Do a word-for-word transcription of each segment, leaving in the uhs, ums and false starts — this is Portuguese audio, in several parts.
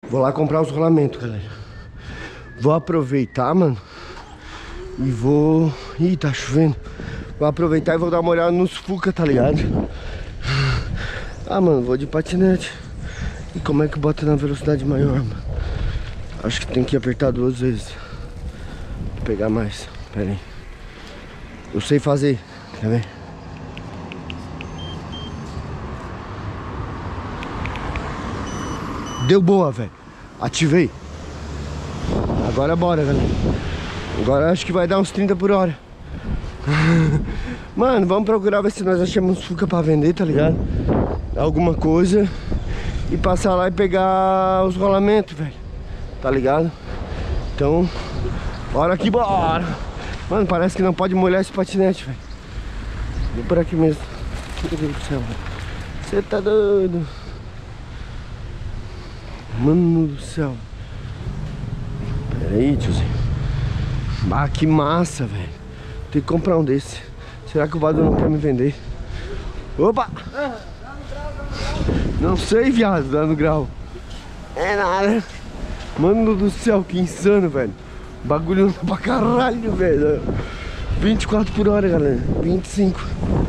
Vou lá comprar os rolamentos, galera. Vou aproveitar, mano. E vou... Ih, tá chovendo. Vou aproveitar e vou dar uma olhada nos Fuca, tá ligado? Ah, mano, vou de patinete. E como é que bota na velocidade maior, mano? Acho que tem que apertar duas vezes. Vou pegar mais. Pera aí. Eu sei fazer. Quer ver? Deu boa, velho. Ativei. Agora bora, galera. Agora acho que vai dar uns trinta por hora. Mano, vamos procurar ver se nós achamos uns Fuca pra vender, tá ligado? Alguma coisa. E passar lá e pegar os rolamentos, velho. Tá ligado? Então, bora aqui, bora. Mano, parece que não pode molhar esse patinete, velho. Vem por aqui mesmo. Meu Deus do céu, velho. Você tá doido. Mano do céu. Pera aí, tiozinho. Ah, que massa, velho. Tem que comprar um desse. Será que o Vado não quer me vender? Opa! Não sei, viado, dando grau. É nada. Mano do céu, que insano, velho. O bagulho anda pra caralho, velho. vinte e quatro por hora, galera. vinte e cinco.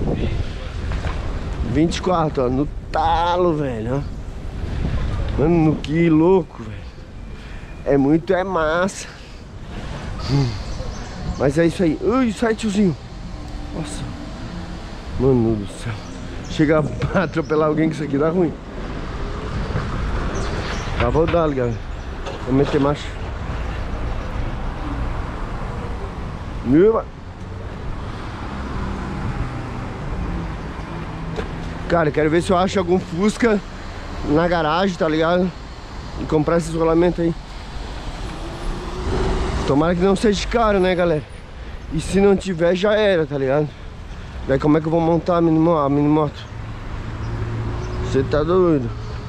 vinte e quatro, ó. No talo, velho. Mano, que louco, velho. É muito, é massa. Hum. Mas é isso aí. Ui, sai, tiozinho. Nossa. Mano do céu. Chega a atropelar alguém que isso aqui dá ruim. Tá, vou dar, galera. Vou meter marcha. Cara, eu quero ver se eu acho algum Fusca na garagem, tá ligado? E comprar esses rolamentos aí. Tomara que não seja caro, né, galera? E se não tiver, já era, tá ligado? Daí como é que eu vou montar a minimoto? A minimoto? Você tá doido?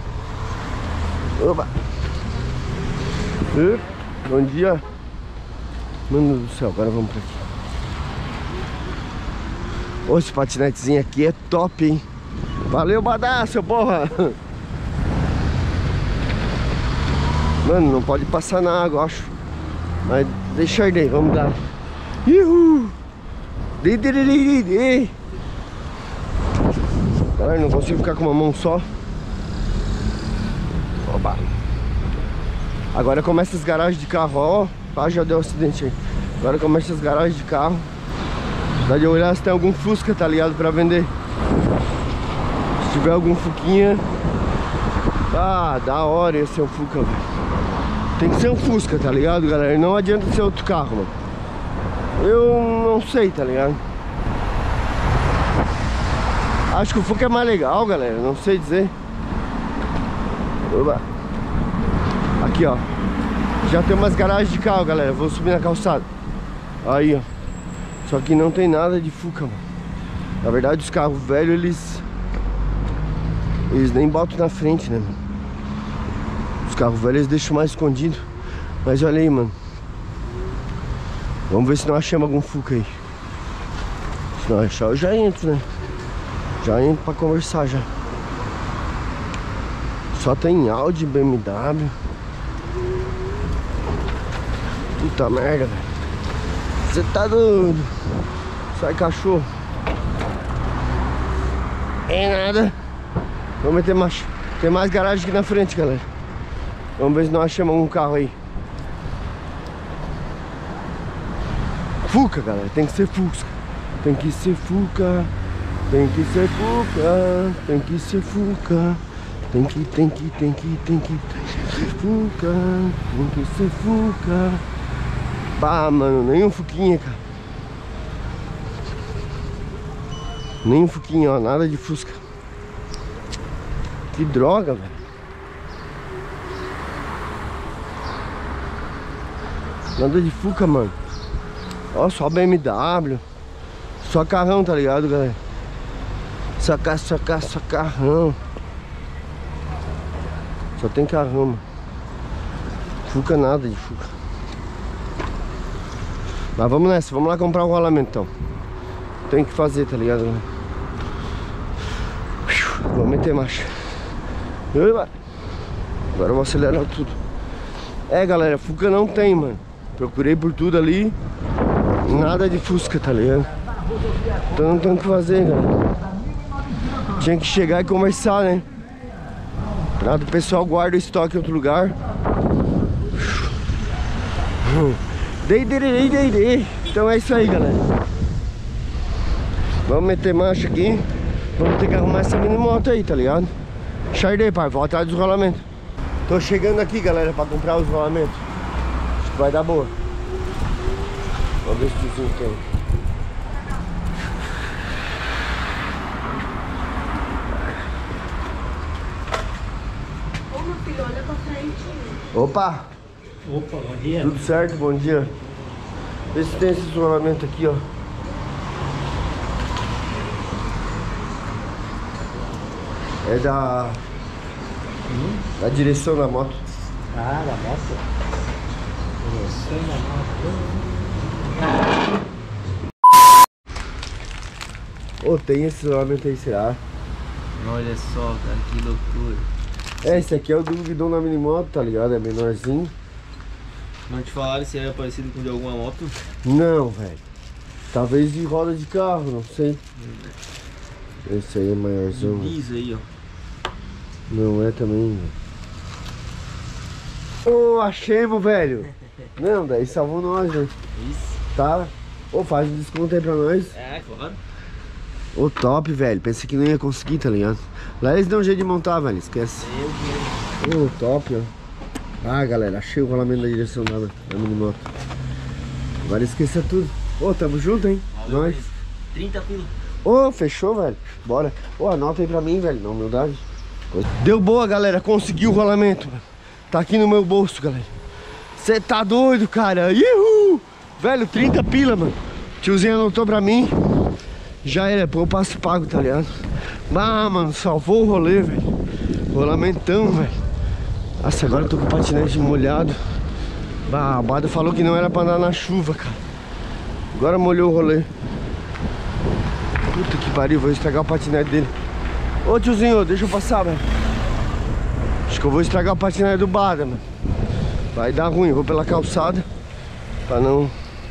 Opa! Uh, bom dia! Mano do céu, agora vamos pra aqui. Ô, esse patinetezinho aqui é top, hein? Valeu, badaço, porra! Mano, não pode passar na água, acho. Mas deixa aí, vamos dar. Uhul! Caralho, não consigo ficar com uma mão só. Opa! Agora começa as garagens de carro, ó. Ah, já deu um acidente aí. Agora começa as garagens de carro. Dá de olhar se tem algum Fusca, tá ligado? Pra vender. Se tiver algum Fuquinha. Ah, da hora esse é um Fuca, velho. Tem que ser um Fusca, tá ligado, galera? Não adianta ser outro carro, mano. Eu não sei, tá ligado? Acho que o Fuca é mais legal, galera. Não sei dizer. Oba. Aqui, ó. Já tem umas garagens de carro, galera. Vou subir na calçada. Aí, ó. Só que não tem nada de Fuca, mano. Na verdade, os carros velhos, eles... Eles nem botam na frente, né, mano? Os carros velhos eles deixam mais escondido. Mas olha aí, mano. Vamos ver se não achamos algum Fuca aí. Se não achar, eu já entro, né? Já entro pra conversar já. Só tem Audi, B M W. Puta merda, velho. Você tá doido? Sai, cachorro. É nada. Vamos meter marcha. Tem mais garagem aqui na frente, galera. Vamos ver se nós achamos um carro aí. Fuca, galera. Tem que ser Fusca. Tem que ser Fuca. Tem que ser Fuca. Tem que ser Fuca. Tem que, tem que, tem que, tem que, tem que ser Fuca. Tem que ser Fuca. Bah, mano, nenhum Fuquinha, cara. Nenhum Fuquinha, ó. Nada de Fusca. Que droga, velho. Nada de Fuca, mano. Ó, só B M W. Só carrão, tá ligado, galera? Só carro, só carro, só carrão. Só tem carrão, mano. Fuca nada de Fuca. Mas vamos nessa, vamos lá comprar o rolamento então. Tem que fazer, tá ligado, galera? Vamos meter marcha. Agora eu vou acelerar tudo. É, galera, Fuca não tem, mano. Procurei por tudo ali. Nada de Fusca, tá ligado? Então não tem o que fazer, galera. Tinha que chegar e conversar, né? Pra o pessoal guarda o estoque em outro lugar. Dei, dei, dei, dei, dei. Então é isso aí, galera. Vamos meter marcha aqui. Vamos ter que arrumar essa mini moto aí, tá ligado? Chardei, pai, vou atrás dos rolamentos. Tô chegando aqui, galera, pra comprar os rolamentos. Acho que vai dar boa. Vamos ver se o tiozinho tem. Ô, meu filho, olha pra frente. Opa! Opa, bom dia. Tudo certo? Bom dia. Vê se tem esse isolamento aqui, ó. É da... Hum? da direção da moto. Ah, da moto. Direção da moto. Ô, tem esse isolamento aí, será? Olha só, cara, que loucura. É, esse aqui é o do guidão da mini moto, tá ligado? É menorzinho. Não te falaram se era parecido com o de alguma moto? Não, velho. Talvez de roda de carro, não sei. Esse aí é maiorzão. Isso aí, ó. Não é também, velho. Ô, achemos, velho. Não, daí salvou nós, né? Isso. Tá? Ô, faz um desconto aí pra nós. É, claro. Ô, top, velho. Pensei que não ia conseguir, tá ligado? Lá eles dão um jeito de montar, velho. Esquece. Eu mesmo. Ô, top, ó. Ah, galera, achei o rolamento da direção da, da mini moto. Agora esqueça tudo. Ô, tamo junto, hein? Valeu, Nós. trinta pila. Ô, fechou, velho. Bora. Ô, anota aí pra mim, velho. Na humildade. Deu boa, galera. Consegui o rolamento, mano. Tá aqui no meu bolso, galera. Cê tá doido, cara. Ihu! Velho, trinta pila, mano. Tiozinho anotou pra mim. Já era, pô, eu passo pago, tá ligado? Ah, mano, salvou o rolê, velho. Rolamentão, velho. Nossa, agora eu tô com o patinete molhado. Bah, a Bada falou que não era pra andar na chuva, cara. Agora molhou o rolê. Puta que pariu, vou estragar o patinete dele. Ô, tiozinho, deixa eu passar, velho. Acho que eu vou estragar o patinete do Bada, mano. Vai dar ruim, eu vou pela calçada. Pra não...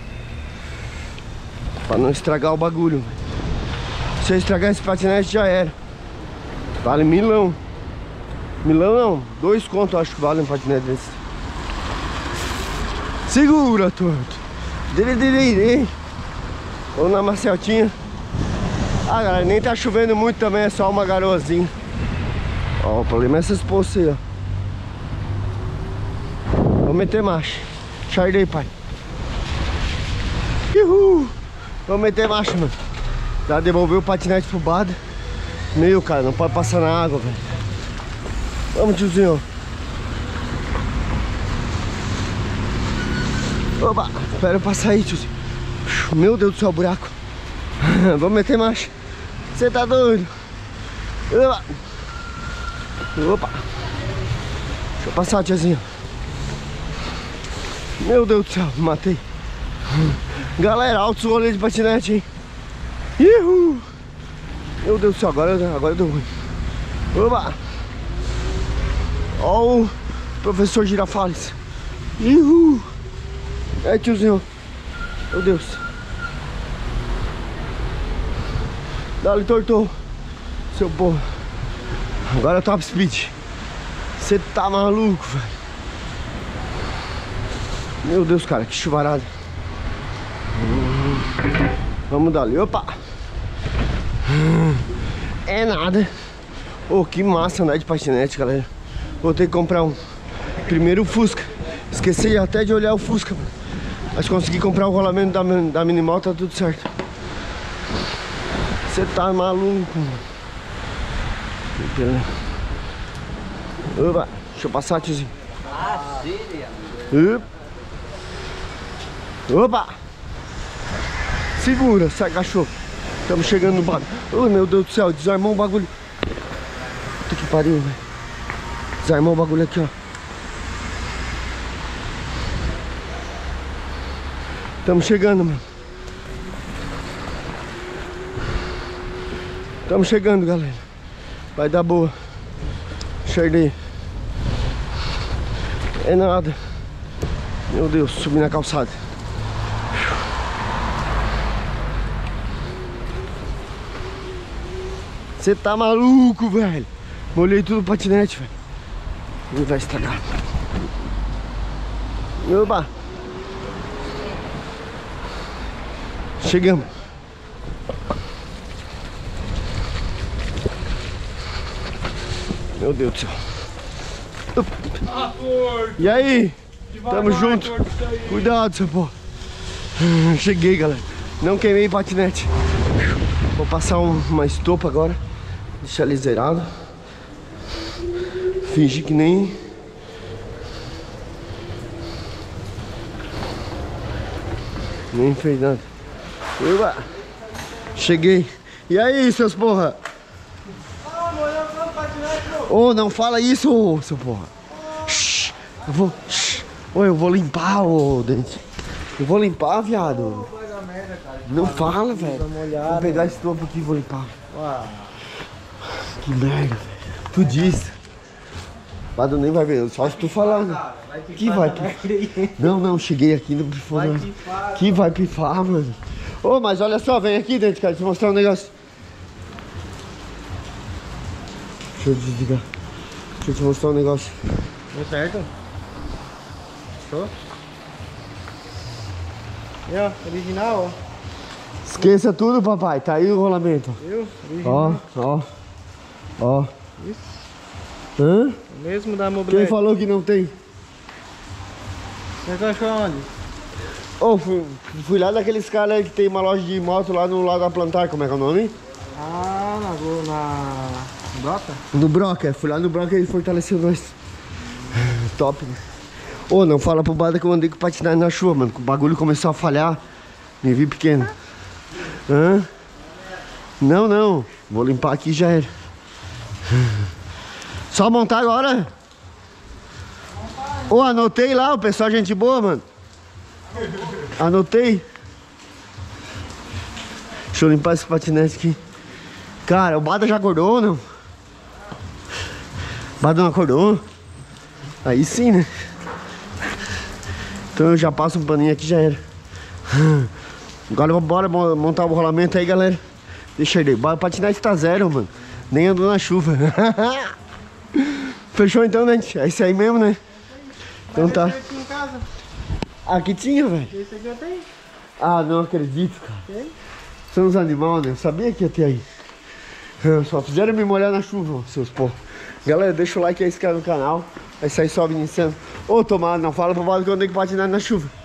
Pra não estragar o bagulho, velho. Se eu estragar esse patinete, já era. Vale milão. Milão não, dois contos acho que vale um patinete desse. Segura, torto. Dele, dele, dele. Vamos na Marceltinha. Ah, galera, nem tá chovendo muito também, é só uma garoazinha. Ó, o problema é essas poças aí, ó. Vou meter marcha. Chardei, pai. Uhul. Vou meter marcha, mano. Já devolveu o patinete pro Bada. Meu, cara, não pode passar na água, velho. Vamos, tiozinho. Opa, espera eu passar aí, tiozinho. Meu Deus do céu, buraco. Vamos meter marcha. Você tá doido? Opa. Opa. Deixa eu passar, tiozinho. Meu Deus do céu, matei. Galera, altos rolês de patinete, hein? Ihu. Meu Deus do céu, agora, agora deu ruim. Opa. Ó o professor Girafales. Ihu. É, tiozinho. Meu Deus. Dá-lhe, tortou. Seu porra. Agora é top speed. Você tá maluco, velho. Meu Deus, cara, que chuvarada. Vamos dar ali, opa. É nada. Oh, que massa andar de patinete, galera. Vou ter que comprar um. Primeiro o Fusca. Esqueci até de olhar o Fusca, mano. Mas consegui comprar o rolamento da, da minimoto, tá tudo certo. Você tá maluco, mano. Opa, deixa eu passar, tiozinho. Opa! Segura, sai, cachorro. Estamos chegando no bagulho. Oh, meu Deus do céu, desarmou o bagulho. Puta que pariu, velho. Desarmou o bagulho aqui, ó. Estamos chegando, mano. Estamos chegando, galera. Vai dar boa. Chardei. É nada. Meu Deus, subi na calçada. Você tá maluco, velho? Molhei tudo o patinete, velho. Não vai estragar. Oba! Chegamos. Meu Deus do céu. E aí? Tamo junto. Cuidado, seu pô. Cheguei, galera. Não queimei patinete. Vou passar um, uma estopa agora. Deixar ele zerado. Fingir que nem... Nem fez nada. Uba. Cheguei. E aí, seus porra? Ô, oh, não fala isso, seu porra. Shhh, eu vou... Shhh. Ô, eu vou limpar, ô, Dente. Eu vou limpar, viado. Não fala, velho. Vou pegar esse topo aqui e vou limpar. Que merda, velho. Tu disse. Bado nem vai ver, só se tu falando. Que vai pifar? Não, não, cheguei aqui no pifar. Que vai pifar, mano. Ô, mas olha só, vem aqui dentro, cara, te mostrar um negócio. Deixa eu desligar. Deixa eu te mostrar um negócio. Deu certo? Show? E ó, original, ó. Esqueça tudo, papai. Tá aí o rolamento. Viu? Original. Ó, ó. Ó. Isso. Hã? O mesmo da mobilete. Quem falou que não tem? Você achou onde? Ô, oh, fui, fui lá daqueles caras aí que tem uma loja de moto lá no lado da Plantar. Como é que é o nome? Ah, na... na... Broca? No Broca. Fui lá no Broca e ele fortaleceu nós. Top, né? Ô, oh, não fala pro Bada que eu andei com patinagem na chuva, mano. O bagulho começou a falhar. Me vi pequeno. Hã? Não, não. Vou limpar aqui e já era. Só montar agora? Ô, oh, anotei lá, o pessoal é gente boa, mano. Anotei. Deixa eu limpar esse patinete aqui. Cara, o Bada já acordou ou não? O Bada não acordou? Aí sim, né? Então eu já passo um paninho aqui e já era. Agora bora montar o rolamento aí, galera. Deixa ele. O patinete tá zero, mano. Nem andou na chuva. Fechou então, né? É isso aí mesmo, né? Então tá. Aqui em casa? Aqui tinha, velho. Esse aqui eu tenho. Ah, não acredito, cara. Tem? São os animais, né? Eu sabia que ia ter aí. Só fizeram me molhar na chuva, seus porra. Galera, deixa o like aí, se inscreve no canal. Vai sair só iniciando. Ô, tomara, não fala pro Bada que eu andei com patinete na chuva.